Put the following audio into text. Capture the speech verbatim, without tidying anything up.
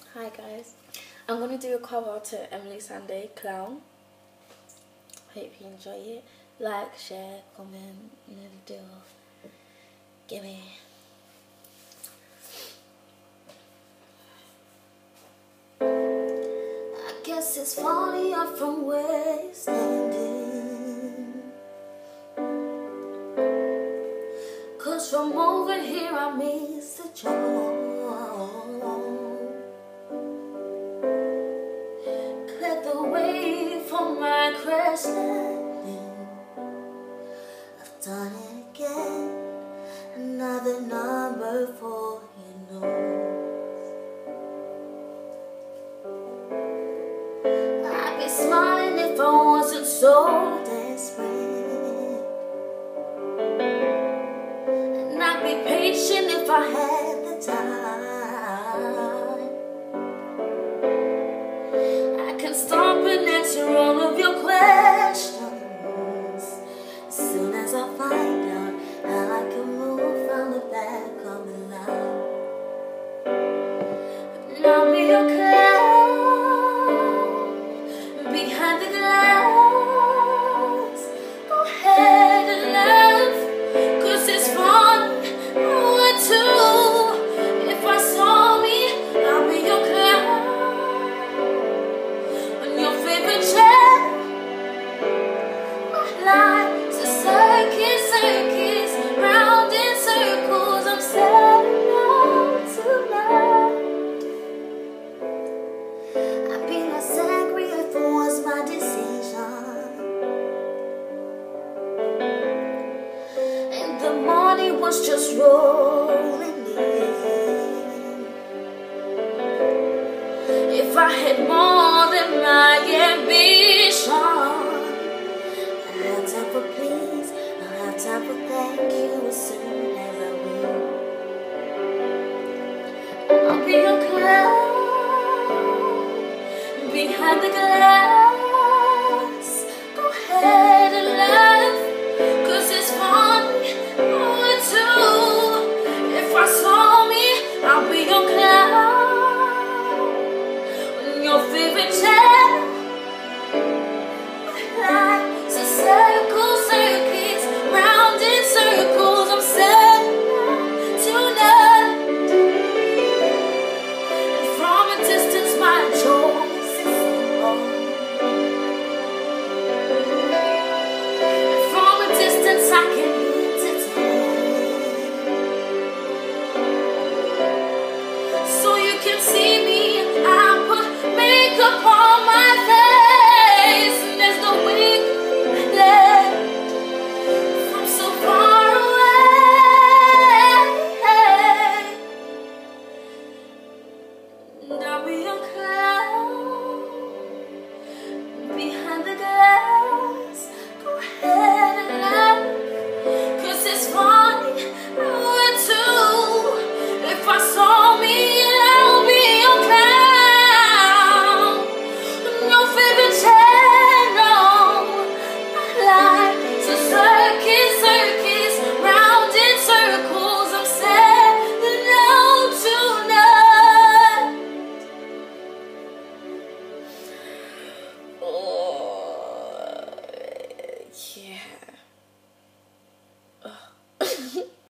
Hi guys, I'm going to do a cover to Emeli Sandé, Clown. Hope you enjoy it. Like, share, comment, you know the deal. Give me. I guess it's falling off from where you're standing, 'cause from over here I miss the joy. Clear the way for my crash landing. I've done it again, another number for your nose. I'd be smiling if I wasn't so desperate, and I'd be patient if I had the time. I can stop and answer all of your questions as soon as I find out how I can move from the back of the line. And I'll be your clown behind the glass. Go ahead and laugh, 'cause it's fun too. If I saw me, I'll be your clown on your favorite chair. My life's a circus, circus, round in circles. I'm setting out tonight. I'd be less angry if it was my decision, and the money was just rolling in. If I had more than my ambition, I have time for please, I have time for thank you as soon as I will. I'll be your clown behind the glass.